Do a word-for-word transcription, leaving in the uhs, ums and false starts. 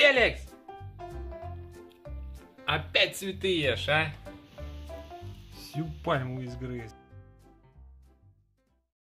Феликс! Опять цветы ешь, а? Всю пальму изгрыз.